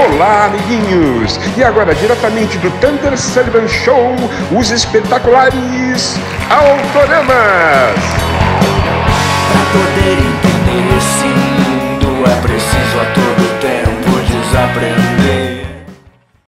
Olá, amiguinhos! E agora, diretamente do Thunder Sullivan Show, os espetaculares Autoramas! Pra poder